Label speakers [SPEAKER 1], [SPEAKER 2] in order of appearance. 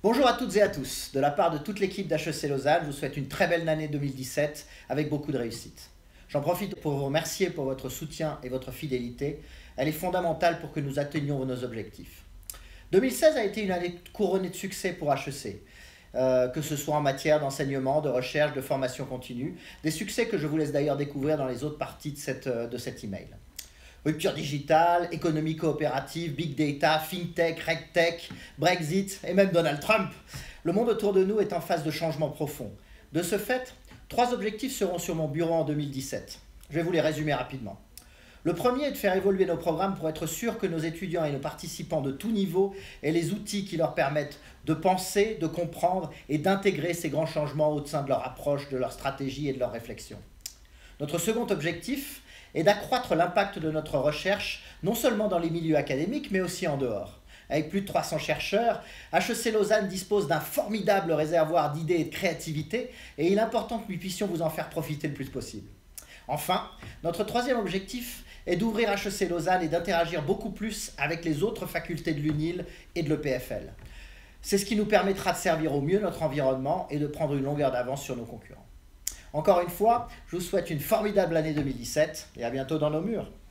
[SPEAKER 1] Bonjour à toutes et à tous. De la part de toute l'équipe d'HEC Lausanne, je vous souhaite une très belle année 2017 avec beaucoup de réussite. J'en profite pour vous remercier pour votre soutien et votre fidélité. Elle est fondamentale pour que nous atteignions nos objectifs. 2016 a été une année couronnée de succès pour HEC, que ce soit en matière d'enseignement, de recherche, de formation continue. Des succès que je vous laisse d'ailleurs découvrir dans les autres parties de cet email. Rupture digitale, économie coopérative, big data, fintech, regtech, Brexit et même Donald Trump. Le monde autour de nous est en phase de changement profond. De ce fait, 3 objectifs seront sur mon bureau en 2017. Je vais vous les résumer rapidement. Le premier est de faire évoluer nos programmes pour être sûr que nos étudiants et nos participants de tout niveau aient les outils qui leur permettent de penser, de comprendre et d'intégrer ces grands changements au sein de leur approche, de leur stratégie et de leur réflexion. Notre second objectif est d'accroître l'impact de notre recherche, non seulement dans les milieux académiques, mais aussi en dehors. Avec plus de 300 chercheurs, HEC Lausanne dispose d'un formidable réservoir d'idées et de créativité, et il est important que nous puissions vous en faire profiter le plus possible. Enfin, notre troisième objectif est d'ouvrir HEC Lausanne et d'interagir beaucoup plus avec les autres facultés de l'UNIL et de l'EPFL. C'est ce qui nous permettra de servir au mieux notre environnement et de prendre une longueur d'avance sur nos concurrents. Encore une fois, je vous souhaite une formidable année 2017 et à bientôt dans nos murs.